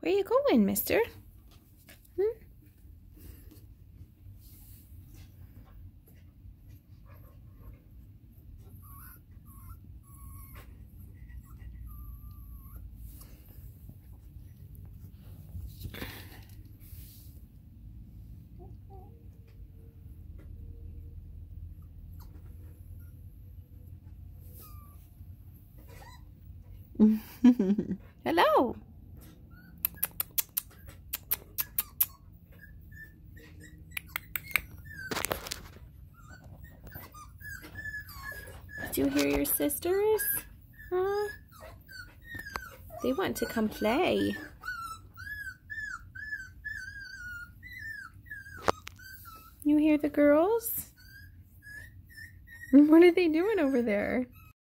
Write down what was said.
Where you going, mister? Hmm? Hello. Did you hear your sisters? Huh? They want to come play. You hear the girls? What are they doing over there?